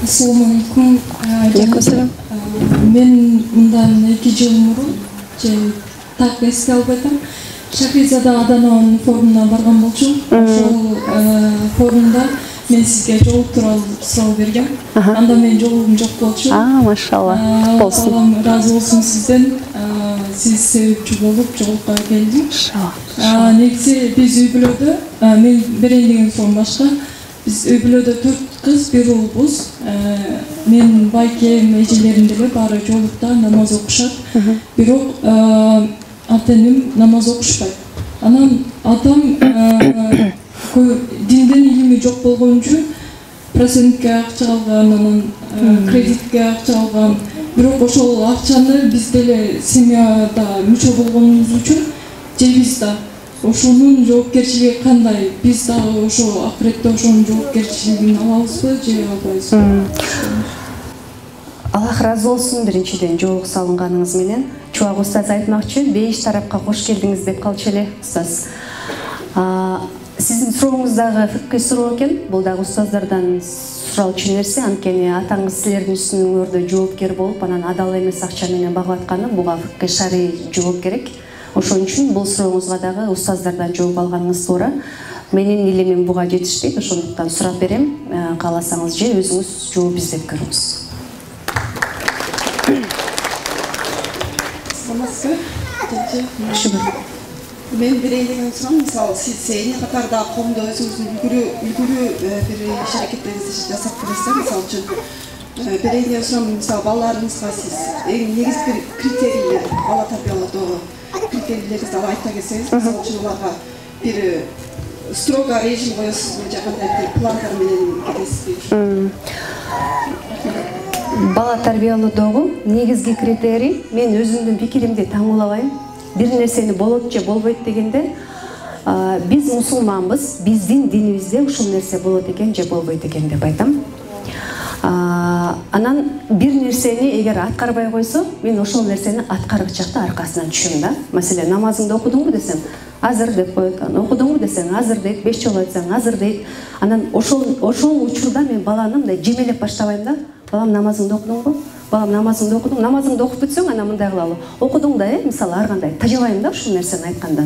Assalamu alaikum. Алейкум. Мен мындан 2 жыл мурун так эске алып атам. Шахризада Адананын форумуна барган болчумун. Ошол форумда мен сизге жол тууралуу суроо бергем. Анда менин жолугум жок болчу. Машалла. Болсун. Балам разы болсун сизден. Сиз себепчи болуп жолукка келдим. Негизи биз үй бүлөдө, мен берейин деген суроом башка. Biz үй бүлөдө 4 кыз, 1 уулбуз. Мен байкем, эжелерим деле баары жолукта намаз окушат. Бирок ата-энем намаз окушпайт. Анан атам динден илими жок болгон үчүн процентке акча алган, анан кредитке акча алган. Бирок ошол акчаны биз деле семьяда мүчө болгонубуз үчүн жейбиз да. Ошонун жоопкерчилиги кандай? Биз дагы ошо акыретте ошонун жоопкерчилигин алабызбы же албайбызбы? Аллах разы болсун, биринчиден жолук салынганыңыз менен. Чубак устаз айтмакчы, беш тарапка кош келдиңиз деп калчу эле, устаз. Сиздин сурооңуз дагы фикри суроо экен. Бул дагы устаздардан суралчу нерсе, анткени атаңыз силердин үстүңөрдө жоопкер болуп, анан адал эмес акча менен багып атканы, буга фикри шарый жооп керек. Ошон үчүн бул сурооңузга дагы устаздардан жооп алганыңыз туура. Менин илимим буга жетишпейт, ошондуктан сурап берем. Кааласаңыз же өзүңүз жооп издеп көрүңүз. Мен берейин деген сурам, мисалы сиз эне катарда коомдо өзүңүздүн үлгүрүү бир иш аракеттериңизди жасап бересиз, мисалы үчүн берейин деген сурам, мисалы балдарыңызга сиз эң негизги критерийлер бала тарбиялоодо критерийлерди айта кетсеңиз, мисалы үчүн аларга бир строго режим коесузбу же кандай бир пландар менен кетесизби? Бала тарбиялоодогу негизги критерий, мен өзүмдүн пикиримди таңуулабайм. Бир нерсени болот же болбойт дегенде, биз мусулманбыз, биздин динибизде ушул нерсе болот экен же болбойт экен деп айтам. Анан бир нерсени эгер аткарбай койсо, мен ошол нерсени аткаргыч жакта аркасынан түшөм да. Маселен, намазыңды окудуңбу десем, азыр деп коет. Окудуңбу десең, азыр дейт, 5 жолу айтсаң, азыр дейт. Анан ошол учурда мен баланы мындай жемелеп баштабайм да. Балам, намазыңды окудуңбу? Балам, намазыңды окудуң? Намазыңды окуп бүтсөң, анан мындай кылалы. Окудуң да, мисалы ар кандай тажабайм да ушул нерсени айтканда.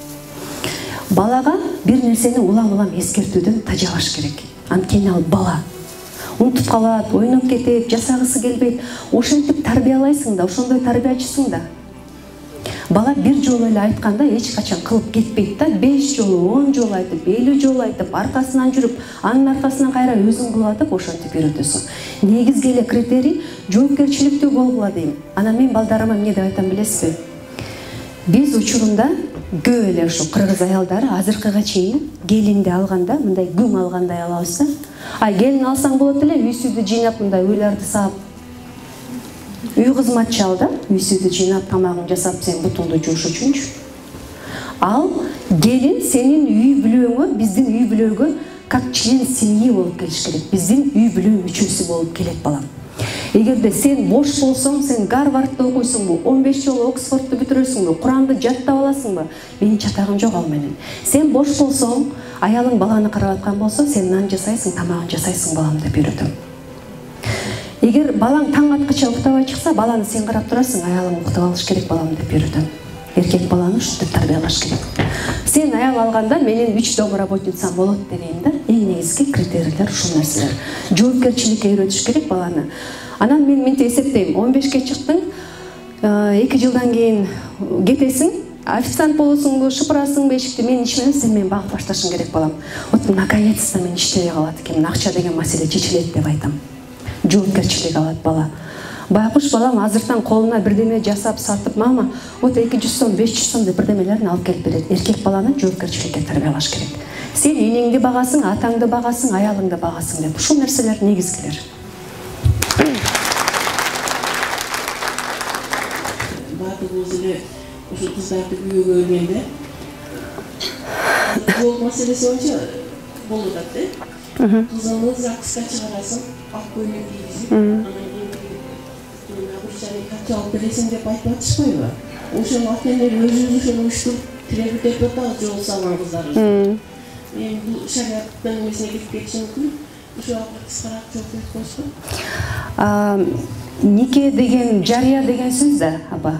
Балага бир нерсени улам-улам эскертүүдөн тажабаш керек. Анткени ал бала. Унутуп калат, ойноп кетет, жасагысы келбейт. Ошентип тарбиялайсың да, ошондой тарбиячысың да. Бала бир жолу эле айтканда эч качан кылып кетпейт да, 5 жолу, 10 жолу айтып, 50 жолу айтып, аркасынан жүрүп, анын аркасынан кайра өзүң кылатып, ошентип үйрөтөсүң. Негизги эле критерий жоопкерчиликтүү болгула дейм. Анан мен балдарыма эмне деп айтам билесизби? Биз учурунда көп эле ушу кыргыз аялдары азыркыга чейин келинди алганда, мындай күң алгандай алабыз да. Келин алсаң болот эле, үй-сүйдү жыйнап, мындай уйларды саап, үй кызматчы ал да, үй-сүйдү жыйнап, тамагын жасап, сен бутуңду жууш үчүнчү. Ал келин сенин үй бүлөңө, биздин үй бүлөгө как член семьи болуп келиш керек. Биздин үй бүлө мүчөсү болуп келет балам. Эгерде сен бош болсоң, сен Гарвардты окуйсуңбу, 15 жолу Оксфордду бүтүрөсүңбү, Куранды жаттап аласыңбы? Менин чатагым жок ал менен. Сен бош болсоң, аялың баланы карап аткан болсо, сен нан жасайсың, тамагын жасайсың балам деп үйрөтөм. Эгер балаң таң аткыча уктабай чыкса, баланы сен карап турасың, аялың уктап алыш керек балам деп үйрөтөм. Эркек баланы ушинтип тарбиялаш керек. Сен аял алганда менин 3 домработницам болот дейм да. Эң негизги критерийлер ушул нерселер. Жоопкерчиликке үйрөтүш керек баланы. Анан мен мынтип эсептейм, 15ке чыктың, 2 жылдан кийин кетесиң, официант болосуңбу, шыпырасыңбы эшикти, менин иш менен сен мени багып башташың керек балам. Вот наконец-то мен иштебей калат экен, акча деген маселе чечилет деп айтам. Жоопкерчилик алат бала. Байкуш балам азыртан колуна бирдеме жасап сатып, мама, вот 200 сом, 500 сом деп бирдемелерин алып келип берет. Эркек баланы жоопкерчиликке тарбиялаш керек. Сен энеңди багасың, атаңды багасың, аялыңды багасың деп. Ушул нерселер негизгилер. Баатыбыз эле ушул кыздарды күйөөгө келгенде жол маселеси боюнча болуп атат да. Кызыңды ЗАГСка чыгарасың, ак көйлөк кийгизип, анан кийин обручение катча алып бересиң деп айтып атышпайбы? Ошол ата-энелер өзүбүз ошону уюштуруп тиреп деп атабыз жол салган кыздарыбызды. Мен бул шариаттын эмесине кирип кетиши мүмкүн. Нике деген жария деген сөз да апа.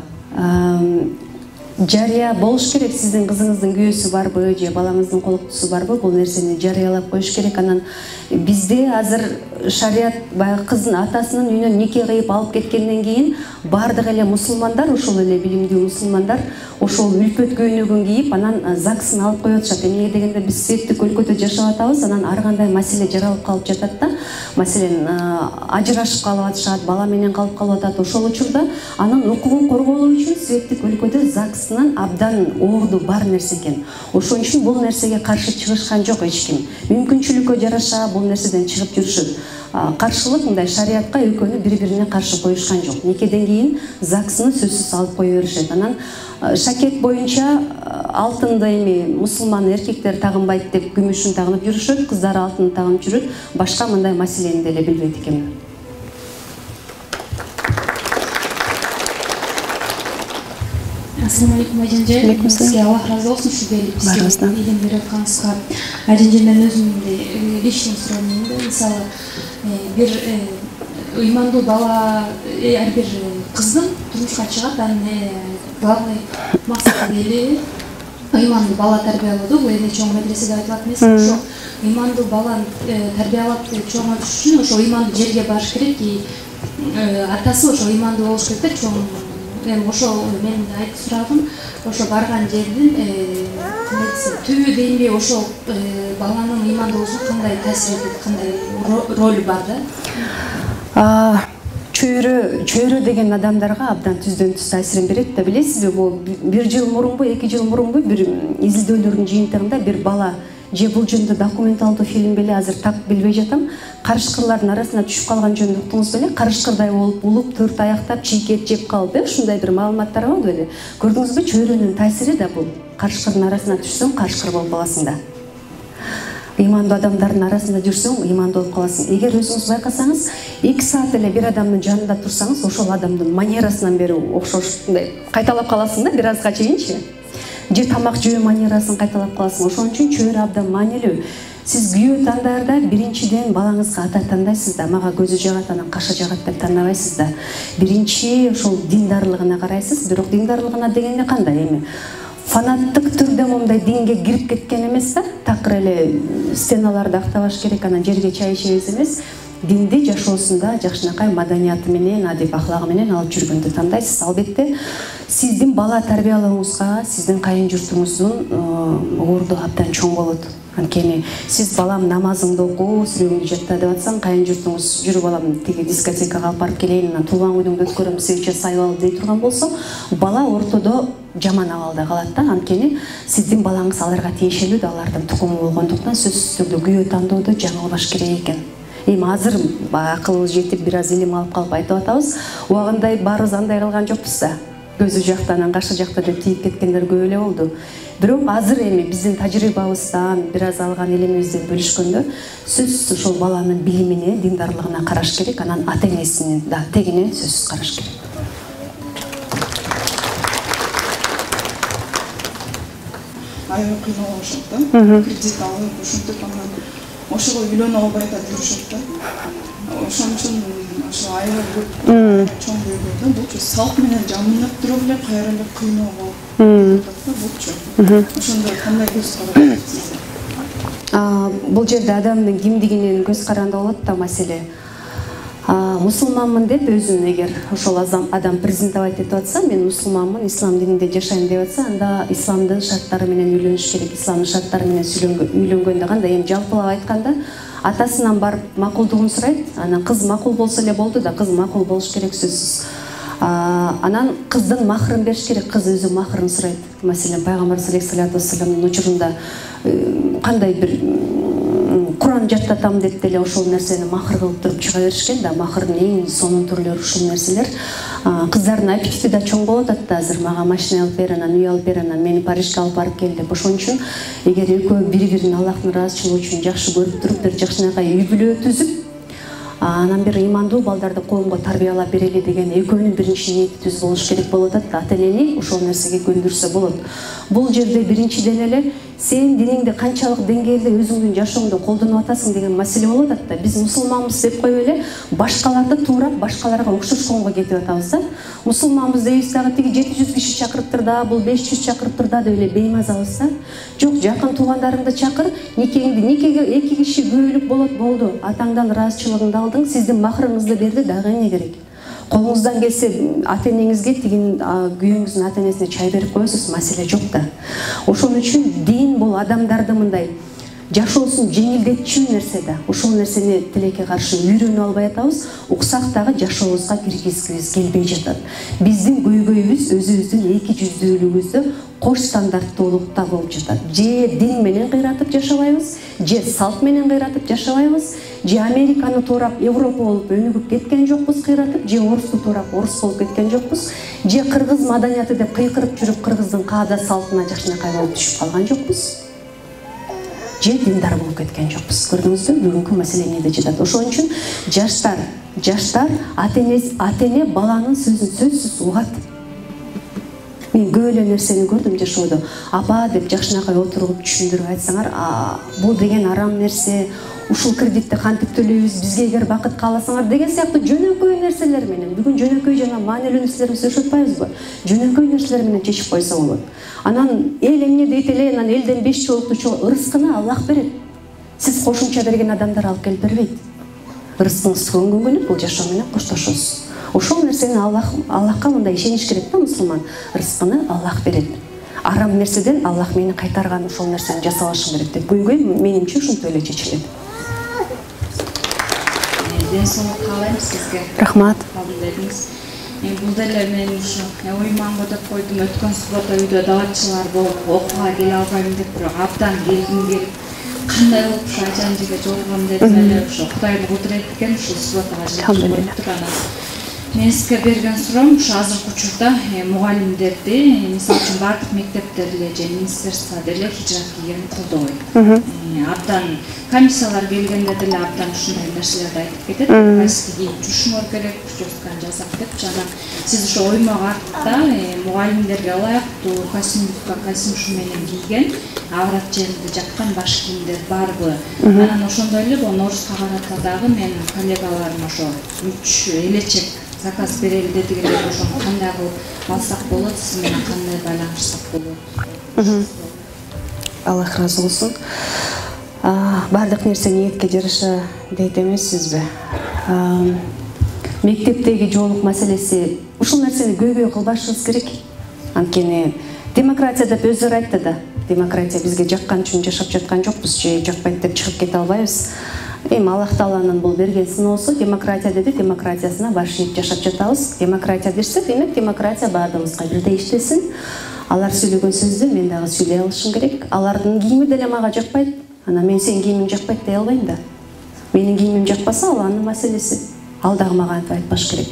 Жария болуш керек, сиздин кызыңыздын күйөөсү барбы же балаңыздын колуктусу барбы, бул нерсени жарыялап коюш керек. Анан бизде азыр шарият баягы кыздын атасынын үйүнөн нике кыйып алып кеткенден кийин бардык эле мусулмандар, ошол эле билимдүү мусулмандар ошол үлпөт көйнөгүн кийип анан ЗАГСын алып коюп атышат. Эмне дегенде биз светтик өлкөдө жашап атабыз, анан ар кандай маселе жаралып калып жатат да. Маселен, ажырашып калып атышат, бала менен калып атат. Ошол учурда анын укугун корголоо үчүн светтик өлкөдө ЗАГСынын абдан орду бар нерсе экен. Ошон үчүн бул нерсеге каршы чыгышкан жок эч ким. Мүмкүнчүлүккө жараша бул нерседен чыгып жүрүшөт. Каршылык мындай шариятка экөөнү бири-бирине каршы коюшкан жок. Никеден кийин ЗАГСыны сөзсүз алып кое беришет. Анан шакет боюнча алтынды эми мусулман эркектер тагынбайт деп күмүшүн тагынып жүрүшөт, кыздар алтын тагынып жүрөт. Башка мындай маселени деле билбейт экенмин. Ассаламу алейкум Айжанже. Сизге Аллах разы болсун ушу келип бизге илим берип атканыңызга. Айжанже, мен өзүмдү личный суроону, мисалы бир ыймандуу бала, ар бир кыздын турмушка чыгат, анын главный максаты эле ыймандуу бала тарбиялоо. Бул эми чоң медреседе айтылат эмес. Ошо ыймандуу баланы тарбиялап чоңойтуш үчүн ошо ыймандуу жерге барыш керек. Атасы ошо ыймандуу болуш керек да, чоң. Ошол менин айтып сурагым, ошо барган жердин түбү дейинби, ошол баланын ыймандуулугуна кандай таасир этет, кандай ролу бар да? Чөйрө деген адамдарга абдан түздөн түз таасирин берет да, билесизби? Бул 1 жыл мурунбу, 2 жыл мурунбу бир изилдөөлөрдүн жыйынтыгында бир бала, же бул жөнүндө документалдуу фильм беле, азыр так билбей жатам, карышкырлардын арасына түшүп калган жөнүндө уктуңуз беле? Карышкырдай болуп улуп, 4 аяктап чийкет жеп калып, ушундай бир маалыматтар болду беле? Көрдүңүзбү? Чөйрөнүн таасири да бул. Карышкырдын арасына түшсөң, карышкыр болуп каласың да. Ыймандуу адамдардын арасында жүрсөң, ыймандуу болуп каласың. Эгер өзүңүз байкасаңыз, 2 саат эле бир адамдын жанында турсаңыз, ошол адамдын манерасынан бери окшошундай кайталап каласың да, бир азга чейинчи. Же тамак жөө манерасын кайталап каласың. Ошон үчүн чөйрө абдан маанилүү. Сиз күйөө тандаарда биринчиден балаңызга ата тандайсыз да, мага көзү жагат, анан кашы жагат деп тандабайсыз да. Биринчи ошол диндарлыгына карайсыз. Бирок диндарлыгына дегенде кандай эми? Фанаттык түрдө момдай динге кирип кеткен эмес да, такыр эле стеналарды актабаш керек, анан жерге чай ичебиз эмес. Динди жашоосунда жакшынакай маданияты менен, адеп ахлагы менен алып жүргөндү тандайсыз. Албетте, сиздин бала тарбиялооңузга сиздин кайын журтуңуздун орду абдан чоң болот. Анткени сиз балам намазыңды оку, сүрөгүңдү жатта деп атсаң, кайын журтуңуз жүрүп балам тиги дискотекага алып барып келейин, анан туулган күнүңдү өткөрөм, севче сайып алып дей турган болсо, бала ортодо жаман абалда калат да. Анткени сиздин балаңыз аларга тиешелүү да, алардын тукуму болгондуктан сөзсүз түрдө күйөө тандоодо жаңылбаш керек экен. Эми азыр акылыбыз жетип бир аз илим алып калып айтып атабыз. Убагында баарыбыз андай кылган жокпуз да. Көзү жактан, кашы жакта деп тийип кеткендер көп эле болду. Бирок азыр эми биздин тажрыйбабыздан бир аз алган илимибизди бөлүшкөндө сөзсүз ошол баланын билимине, диндарлыгына караш керек, анан ата энесинин да тегине сөзсүз караш керек. Аябай кыйнап алышат да. Кредит алып, ушинтип анан ошого үйлөнө албай да жүрүшөт да. Ошон үчүн ошо аябай көп чоң бөлгөндө булчу салт менен жамынып туруп эле кайра эле кыйноо болуп атат да булчу. Ошондо кандай көз карандысыз? Бул жерде адамдын кимдигинин көз каранды болот да маселе. Мусулманмын деп өзүн эгер ошол адам презентовать этип атса, мен мусулманмын, ислам дининде жашайм деп атса, анда исламдын шарттары менен үйлөнүш керек. Исламдын шарттары менен үйлөнгөндө кандай, эми жалпылап айтканда, атасынан барып макулдугун сурайт, анан кыз макул болсо эле болду да, кыз макул болуш керек сөзсүз. Анан кыздын махрын бериш керек, кыз өзү махрын сурайт. Маселен, пайгамбар саллаллаху алейхи вассаламдын учурунда кандай бир Куран жаттатам деп деле ошол нерсени махр кылып туруп чыга беришкен да. Махрдын эң сонун түрлөрү ушул нерселер. Кыздардын аппетити да чоң болот да. Азыр мага машина алып бер, анан үй алып бер, анан мени Парижге алып барып кел деп. Ошон үчүн эгер экөө бири-бирин Аллахтын ыраазычылыгы үчүн жакшы көрүп туруп бир жакшынакай үй бүлө түзүп, анан бир ыймандуу балдарды коомго тарбиялап берели деген экөөнүн биринчи ниети түз болуш керек болуп атат да. Ата энени ошол нерсеге көндүрсө болот. Бул жерде биринчиден эле сен динingди канчалык деңгээлде өзүңдүн жашооңдо колдонуп атасың деген маселе болуп атат да. Биз мусулманбыз деп коюп эле башкаларды туурап башкаларга окшошконго кетип атабыз да. Мусулманбыз дейбиз дагы тиги 700 киши чакырыптыр да, бул 500 чакырыптыр да деп эле беймазабыз да. Жок, жакын туугандарыңды чакыр, никеге 2 киши күбөлүк болот, болду. Атаңдан ыраазычылыгыңды алдың, сиздин махрыңызды берди, дагы эмне керек? Колуңуздан келсе ата-энеңизге тигин күйөөңүздүн ата-энесине чай берип коесуз, маселе жок да. Ошон үчүн дин бул адамдарды мындай жашоосун жеңилдетчү нерсе да. Ошол нерсени тилекке каршы үйрөнүп албай атабыз, уксак дагы жашообузга киргизгибиз келбей жатат. Биздин көйгөйүбүз өзүбүздүн эки жүздүүлүгүбүздө кош стандарттуулукта болуп жатат. Же дин менен кыйратып жашабайбыз, же салт менен кыйратып жашабайбыз, же Американы туурап Европа болуп өнүгүп кеткен жокпуз кыйратып, же орусту туурап орус болуп кеткен жокпуз, же кыргыз маданияты деп кыйкырып жүрүп кыргыздын каада салтына жакшынакай болуп түшүп калган жокпуз, же диндар болуп кеткен жокпуз. Көрдүңүзбү, бүгүнкү маселе эмнеде жатат. Ошон үчүн жаштар ата-эне баланын сөзүн сөзсүз угат. Мен көп эле нерсени көрдүм жашоодо. Апа деп жакшынакай отуруп түшүндүрүп айтсаңар, бул деген арам нерсе, ушул кредитти кантип төлөйбүз, бизге эгер бакыт кааласаңар деген сыяктуу жөнөкөй нерселер менен. Бүгүн жөнөкөй жана маанилүү нерселерди сөйлөшүп атпайбызбы? Жөнөкөй нерселер менен чечип койсо болот. Анан эл эмне дейт эле, анан элден 5 жолуктуу ырыскыны Аллах берет. Сиз кошумча берген адамдар алып келип бербейт. Ырыскыңыз көнгөнгүнү бул жашоо менен коштошосуз. Ошол нерсени Аллахка мындай ишениш керек да, мусулман. Рызкыны Аллах берет. Арам нерседен Аллах мени кайтарган, ошол нерсени жасабашым керек деп. Көйгөй менимче ушинтип эле чечилет. Ден соолук каалайм сизге. Рахмат. Бул деле мен ушу ойманго деп койдум. Өткөн суббота үйдө даатчылар болуп окууга келе албайм деп, бирок абдан келгим келип, кандай болуп ушу ажан жерге жолугам дедим эле. Ушу Кудайдын кудурети экен, ушул субботага жетип турганам. Мен сизге берген суроом ушу азыркы учурда мугалимдерди, мисалы үчүн бардык мектептерде же министерство деле хижрат кийгенин колдобойт. Абдан комиссиялар келгенде деле абдан ушундай нерселерди айтып кетет. Кайсы кийип жүрүшүңөр керек, жоспарын жасап деп. Жана сиз ошо оймок артта мугалимдерге ылайыктуу костюм ушу менен кийген, аврат жеринде жапкан баш кийимдер барбы? Анан ошондой эле бул Норузга карата дагы менин коллегаларым ошо 3 элечек заказ берели дедигилер, ошону кандай кылып алсак болот, сиз менен кандай байланышсак болот? Аллах разы болсун. Бардык нерсе ниетке жараша дейт эмессизби? Мектептеги жоолук маселеси, ушул нерсени көйгөй кылбашыбыз керек. Анткени демократия деп өздөрү айтты да. Демократия бизге жаккан үчүн жашап жаткан жокпуз, же жакпайт деп чыгып кете албайбыз. Аллах Тааланын бул берген сыноосу, демократия деди, демократиясына баш ийип жашап жатабыз. Демократия десе, демек демократия баардыгыбызга бирдей иштесин. Алар сүйлөгөн сөздү мен дагы сүйлөй алышым керек. Алардын кийими деле мага жакпайт. Анан мен сенин кийимиң жакпайт дей албайм да. Менин кийимим жакпаса, ал анын маселеси. Ал дагы мага антип айтпаш керек.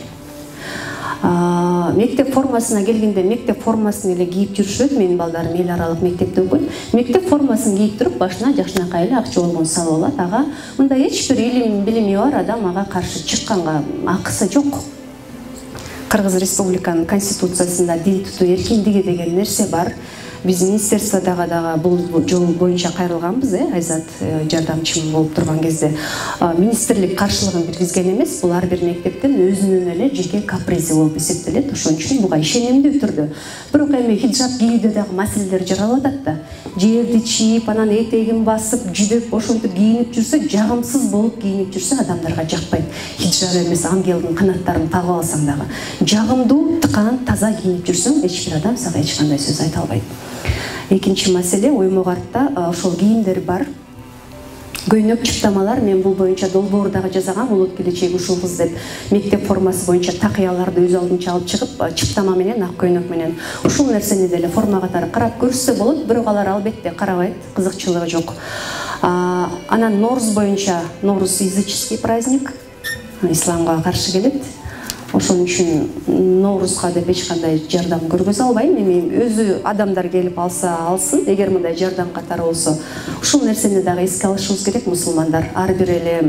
Мектеп формасына келгенде, мектеп формасын эле кийип жүрүшөт. Менин балдарым эл аралык мектепте окуйт. Мектеп формасын кийип туруп, башына жакшынакай эле акча болгон салып алат. Ага мындай эч бир билими бар адам ага каршы чыкканга акысы жок. Кыргыз Республиканын конституциясында дин тутуу эркиндиги деген нерсе бар. Биз министерстводагы дагы бул жол боюнча кайрылганбыз, Айзат жардамчым болуп турган кезде. Министрлик каршылыгын билгизген эмес, бул ар бир мектептин өзүнүн эле жеке капризи болуп эсептелет. Ошон үчүн буга ишенимдүү түрдө. Бирок эми хиджаб кийүүдө дагы маселелер жаралып атат да. Жерди чийип, анан этегин басып, жүдөп, ошентип кийинип жүрсө, жагымсыз болуп кийинип жүрсө, адамдарга жакпайт. Хиджаб эмес, ангелдин канаттарын тагып алсаң дагы, жагымдуу, тыкан, таза кийинип жүрсөң, эч бир адам сага эч кандай сөз айта албайт. Экинчи маселе, оймок артта ошол кийимдер бар. Көйнөк чыптамалар, мен бул боюнча долбоордагы жасагам, улут келечеги ушулбуз деп. Мектеп формасы боюнча такыяларды өз алдынча алып чыгып, чыптама менен, ак көйнөк менен ушул нерсени деле форма катары карап көрсө болот, бирок алар албетте карабайт, кызыкчылыгы жок. Анан Норuz боюнча, Норuz языческий праздник, исламга каршы келет. Ошон үчүн Норузга деп эч кандай жардам көргөзө албайм. Эми өзү адамдар келип алса алсын, эгер мындай жардам катары болсо. Ушул нерсени дагы эске алышыбыз керек, мусулмандар. Ар бир эле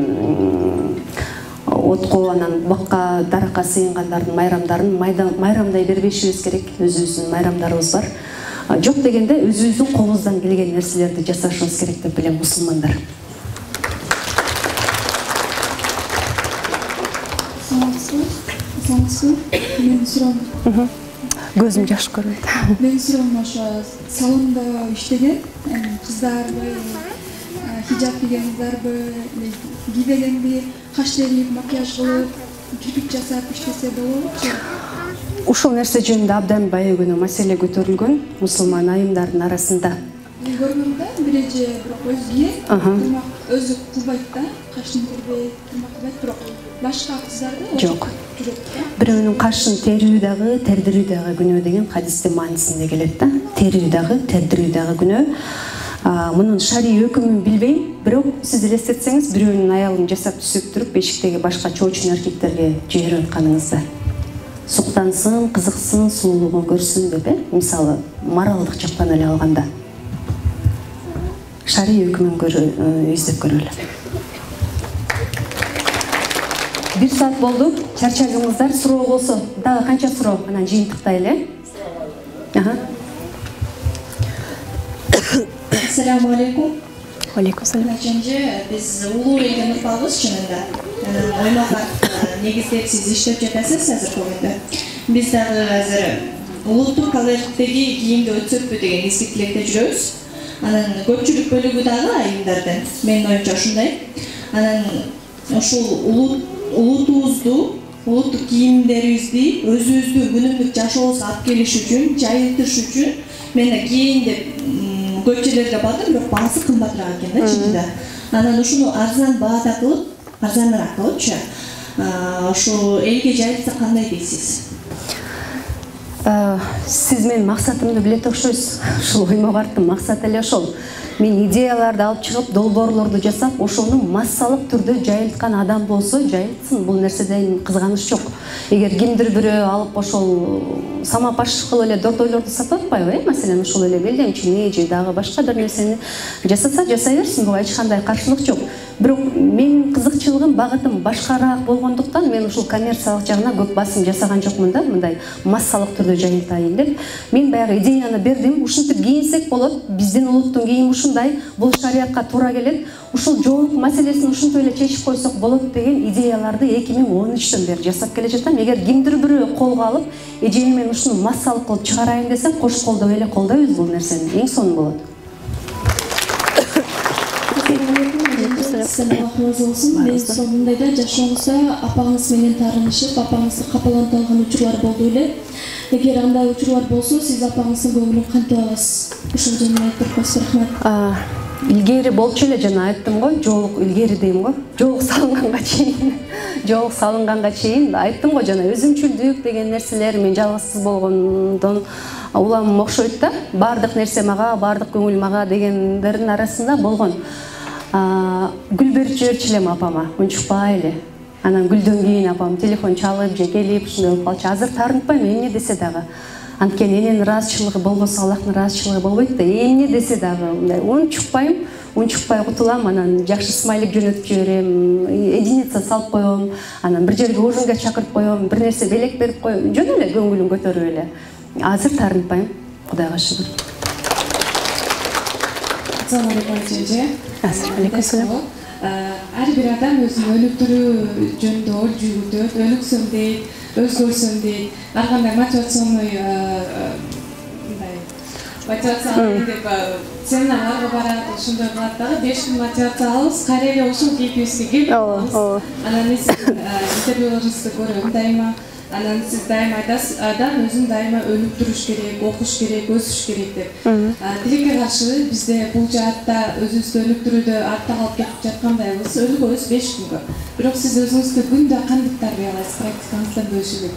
отко, анан бакка, даракка сыйынгандардын майрамдарын майрамдай бербешибиз керек. Өзүбүздүн майрамдарыбыз бар. Жок дегенде өзүбүздүн колубуздан келген нерселерди жасашыбыз керек деп билем мусулмандар. Менин суроом. Көзүм жаш көрөт. Менин суроом ошо салонда иштеген кыздарбы, хижап кийгендарбы, кийбегенби, каш терип, макияж кылып, кирпик жасап иштесе болобучу? Ушул нерсе жөнүндө абдан бая күнү маселе көтөрүлгөн мусулман айымдардын арасында. Мен көргөм да, биринчи бирок өзгө тырмак өзү кылбайт да, кашын тербейт, тырмак кылбайт, бирок башка кыздарды жок. Бирөөнүн кашын терүү дагы, тердирүү дагы күнөө деген хадистин маанисинде келет да. Терүү дагы, тердирүү дагы күнөө. Мунун шарий өкүмүн билбейм, бирок сиз элестетсеңиз, бирөөнүн аялын жасап түсүп туруп бешиктеги башка чоочун эркектерге жиберип атканыңызда. Суктансын, кызыксын, сулуулугун көрсүн деп, мисалы, моралдык жактан эле алганда. Шарий өкүмүн издеп көрөлү. 1 saat болду. Чарчадыңыздар, суроо болсо, дагы канча суроо, анан жыйынтыктайлы. Assalamu alaikum. Алейкум салам. Биз улуу элдин ыкпалыбыз чынында. Оймакка негиздеп сиз иштеп жатасыз азыр бүгүндө. Биз дагы азыр улуттук коллективдеги кийимди өтсөтпү деген изги тилекте жүрөбүз. Анан көпчүлүк бөлүгү дагы айымдардын. Менин оюмча ушундай. Анан ушул улутубузду, улуттук кийимдерибизди өзүбүздүн күнүмдүк жашообузга алып келиш үчүн, жайылтыш үчүн мен кийин деп көчөлөргө бардым, бирок баасы кымбатыраак экен да чынында. Анан ушуну арзан баада кылып, арзаныраак кылыпчы, ошо элге жайылтса кандай дейсиз? Сиз менин максатымды билет окшойсуз. Ушул оймок арттын максаты эле ошол. Мен идеяларды алып чыгып, долбоорлорду жасап, ошону массалык түрдө жайылткан адам болсо, жайылтсын. Бул нерседен кызганыч жок. Эгер кимдир бирөө алып ошол самопаш кылып эле дордойлорду сатып атпайбы, маселен ошол эле белдемчини же дагы башка бир нерсени жасаса, жасай берсин, буга эч кандай каршылык жок. Бирок менин кызыкчылыгым, багытым башкараак болгондуктан мен ушул коммерциялык жагына көп басым жасаган жокмун да, мындай массалык түрдө жайылтайын деп. Мен баягы идеяны бердим, ушинтип кийинсек болот, биздин улуттун кийими ушундай, бул шариатка туура келет. Ушул жоолук маселесин ушинтип эле чечип койсок болот деген идеяларды 2013-төн бери жасап келе жатам. Эгер кимдир бирөө колго алып, эжени мен ушуну массалык кылып чыгарайын десем, кош колдоп эле колдойбуз бул нерсени. Эң сонун болот. Сәлеметсіз болсын. Мен соңындайда жашоңузда апаңыз менен таарынышып, апаңызды капалантып алган учурлар болду эле. Эгер андай учурлар болсо, сиз апаңыздын көңүлүн кантип аласыз? Ушул жөнүндө айтып койсоңуз рахмат. Илгери болчу эле, жана айттым го, жоолук илгери дейм го. Жоолук салынганга чейин, жоолук салынганга чейин айттым го, жана өзүмчүлдүк деген нерселер мен жалгызсыз болгондон уламым окшойт да. Бардык нерсе мага, бардык көңүл мага дегендердин арасында болгон. Гүл берип жиберчү элем апама, унчукпай эле. Анан гүлдөн кийин апам телефон чалып же келип ушундай болуп калчу. Азыр таарынтпайм, эмне десе дагы. Анткени эненин ыраазычылыгы болбосо Аллахтын ыраазычылыгы болбойт да. Эмне десе дагы мындай унчукпайм, унчукпай кутулам, анан жакшы смайлик жөнөтүп жиберем, единица салып коем, анан бир жерге ужинге чакырып коем, бир нерсе белек берип коем, жөн эле көңүлүн көтөрүп эле. Азыр таарынтпайм, Кудайга шүгүр. Assalamu alaikum эже. Алейкум салам. Ар бир адам өзүнүн өнүктүрүү жөнүндө ой жүгүртөт, өнүксөм дейт, өзгөрсөм дейт. Ар кандай мотивационный деп семинарларга барат, ошондой кылат дагы 5 күн мотивация алабыз, кайра эле ушул кейпибизге келип. Анан мен интервьюларыңызды көрөм дайыма. Анан сиз дайыма айтасыз, адам өзүн дайыма өнүктүрүш керек, окуш керек, өсүш керек деп. Тилекке каршы бизде бул жаатта өзүбүздү өнүктүрүүдө артта калып кетип жаткандайбыз. Өнүгөбүз 5 күнгө. Бирок сиз өзүңүздү күндө кандай тарбиялайсыз, практикаңыздан бөлүшүп?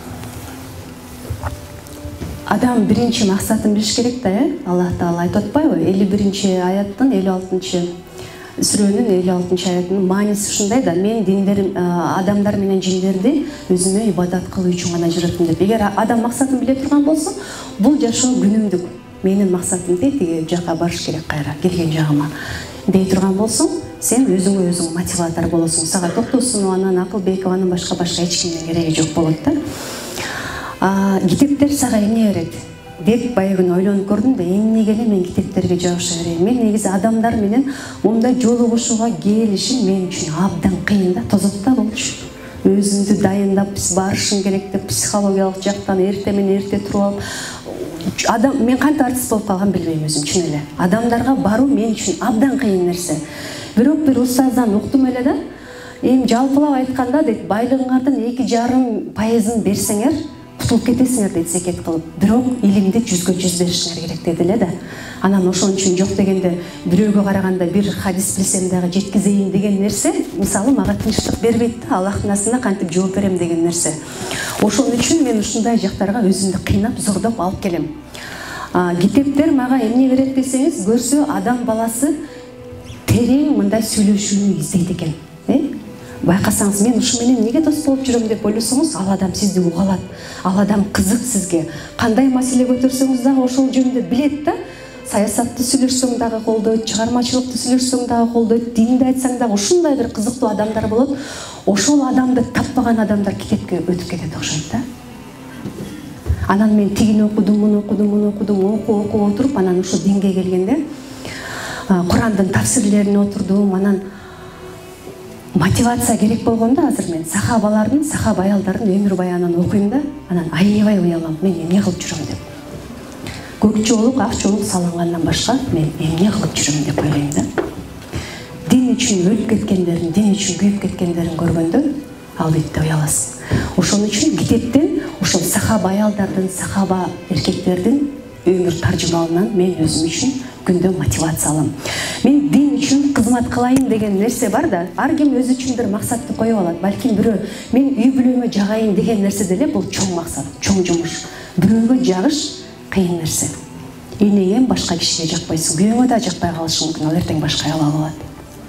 Адам биринчи максатын билиш керек да, Аллах Таала айтып атпайбы? 51-аяттын 56 сүрөнүн 56 аятынын мааниси ушундай да: мен диндер адамдар менен жиндерди өзүмө ибадат кылуу үчүн гана жараттым деп. Эгер адам максатын биле турган болсо, бул жашоо күнүмдүк. Менин максатым тиги жака барыш керек, кайра келген жагыма дей турган болсоң, сен өзүңө өзүң мотиватор болосуң. Сага Токтосунованын, Акылбекованын башка эч кимдин кереги жок болот да. Китептер сага эмне берет? деп баягы ойлонуп көрдүм да эмнеге эле мен китептерге жабыша берейин. Мен негизи адамдар менен мындай жолугушууга келишим мен үчүн абдан кыйын да, тозок да болчу. Өзүмдү дайындап барышым керек деп психологиялык жактан эрте менен эрте туруп алып, адам мен кантип артист болуп калган билбейм өзүм чын эле. Адамдарга баруу мен үчүн абдан кыйын нерсе. Бирок бир устаздан уктум эле да, эми жалпылап айтканда дейт, байлыгыңардын 2,5% берсеңер, кутулуп кетесиңер дейт зекет кылып. Бирок илимди 100% беришиңер керек деди эле да. Анан ошон үчүн жок дегенде бирөөгө караганда бир хадис билсем дагы жеткизейин деген нерсе, мисалы мага тынчтык бербейт да, Аллахтын астында кантип жооп берем деген нерсе. Ошон үчүн мен ушундай жактарга өзүмдү кыйнап, зордоп алып келем. Китептер мага эмне берет десеңиз, көрсө адам баласы терең мындай сүйлөшүүнү издейт экен. Байкасаңыз, мен ушу менен эмнеге дос болуп жүрөм деп ойлосоңуз, ал адам сизди угалат, ал адам кызык сизге. Кандай маселе көтөрсөңүз дагы ошол жөнүндө билет да. Саясатты сүйлөшсөң дагы колдойт, чыгармачылыкты сүйлөшсөң дагы колдойт, динди айтсаң дагы ушундай бир кызыктуу адамдар болот. Ошол адамды таппаган адамдар китепке өтүп кетет окшойт да. Анан мен тигини окудум, муну окудум, окуп отуруп, анан ошо динге келгенде Курандын тафсирлерин отурдум, анан мотивация керек болгондо азыр мен сахабалардын, сахаба аялдардын өмүр баянын окуйм да, анан аябай уялам, мен эмне кылып жүрөм деп. Көк жолук, ак жолук салынгандан башка мен эмне кылып жүрөм деп ойлойм да. Дин үчүн өлүп кеткендерин, дин үчүн күйүп кеткендерин көргөндө албетте уяласың. Ошон үчүн китептен ошол сахаба аялдардын, сахаба эркектердин өмүр таржымалынан мен өзүм үчүн күндө мотивация алам. Мен дин үчүн кызмат кылайын деген нерсе бар да, ар ким өзү үчүн бир максатты коюп алат. Балким бирөө мен үй бүлөмө жагайын деген нерсе деле бул чоң максат, чоң жумуш. Бирөөгө жагыш кыйын нерсе. Энеге башка кишиге жакпайсың, күйөөңө да жакпай калышы мүмкүн, ал эртең башка аял алат.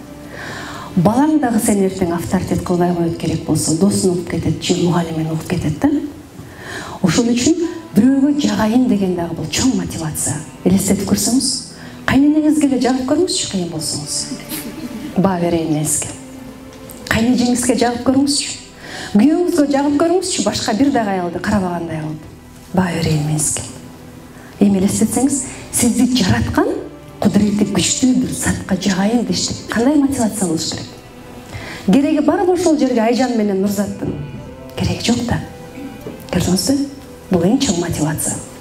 Балаң дагы сен эртең авторитет кылбай коет керек болсо, досун угуп кетет, же мугалимин угуп кетет да. Ошон үчүн бирөөгө жагайын деген дагы бул чоң мотивация. Элестетип көрсөңүз, кайненеңизге эле жагып көрүңүзчү кыйын болсоңуз. Баа берейин эске. Кайнежеңизге жагып көрүңүзчү. Күйөөңүзгө жагып көрүңүзчү, башка бир дагы аялды карабагандай кылып. Баа берейин эске. Эми элестетсеңиз, сизди жараткан кудурети күчтүү бир затка жагайын дештик. Кандай мотивация болуш керек? Кереги барбы ошол жерге Айжан менен Нурзаттын? Кереги жок да. Көрдүңүзбү? Бул эң чоң мотивация.